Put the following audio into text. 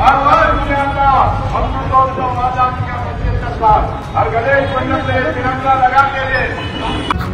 हर वर्ष दुनिया का अमृतोत्सव आजादी का 75 साल और गणेश मंडल से तिरंगा लगा के लिए